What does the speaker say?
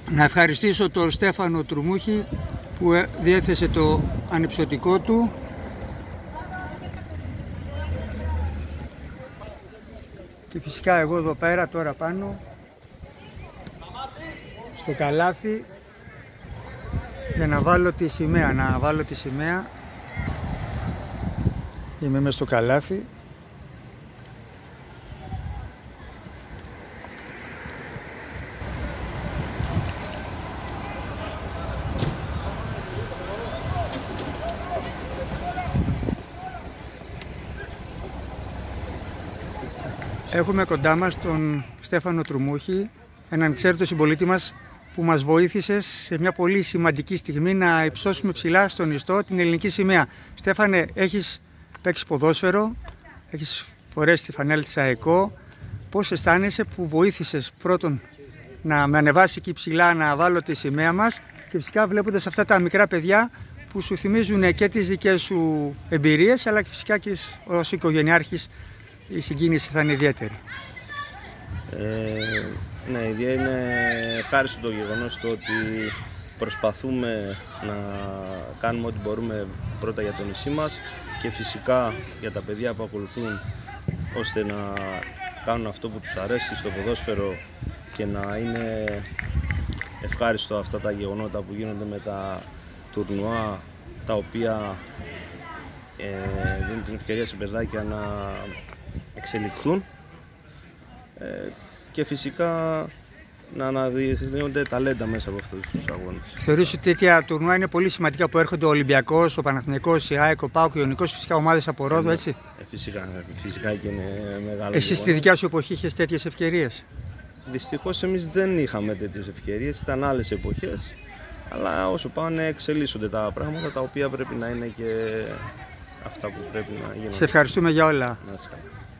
Να ευχαριστήσω τον Στέφανο Τρουμούχη που διέθεσε το ανυψωτικό του. Και φυσικά εγώ εδώ πέρα τώρα πάνω στο καλάθι για να βάλω τη σημαία, Είμαι μέσα στο καλάθι. Έχουμε κοντά μας τον Στέφανο Τρουμούχη, έναν ξέρητο συμπολίτη μας που μας βοήθησε σε μια πολύ σημαντική στιγμή να υψώσουμε ψηλά στον ιστό την ελληνική σημαία. Στέφανε, έχεις παίξει ποδόσφαιρο, έχεις φορέσει τη φανέλα της ΑΕΚΟ. Πώς αισθάνεσαι που βοήθησες πρώτον να με ανεβάσει εκεί ψηλά να βάλω τη σημαία μας και φυσικά βλέποντας αυτά τα μικρά παιδιά που σου θυμίζουν και τις δικές σου εμπειρίες, αλλά και φυσικά και ως οικογενειάρχης η συγκίνηση θα είναι ιδιαίτερη. Ναι, είναι ευχάριστο το γεγονός το ότι προσπαθούμε να κάνουμε ό,τι μπορούμε πρώτα για το νησί μας και φυσικά για τα παιδιά που ακολουθούν, ώστε να κάνουν αυτό που τους αρέσει στο ποδόσφαιρο και να είναι ευχάριστο αυτά τα γεγονότα που γίνονται με τα τουρνουά, τα οποία δίνουν την ευκαιρία σε παιδάκια να εξελιχθούν και φυσικά να αναδεικνύονται ταλέντα μέσα από αυτούς τους αγώνες. Θεωρείς ότι τέτοια τουρνουά είναι πολύ σημαντικά που έρχονται ο Ολυμπιακός, ο Παναθηναϊκός, η ΑΕΚ, ο ΠΑΟΚ, ο Ιωνικός, φυσικά ομάδες από Ρόδο, έτσι? Φυσικά και είναι μεγάλο. Εσύ στη δικιά σου εποχή είχες τέτοιες ευκαιρίες? Δυστυχώς εμείς δεν είχαμε τέτοιες ευκαιρίες, ήταν άλλες εποχές, αλλά όσο πάνε εξελίσσονται τα πράγματα τα οποία πρέπει να είναι και αυτά που πρέπει να γίνουν. Σε ευχαριστούμε για όλα. Να είσαι καλά.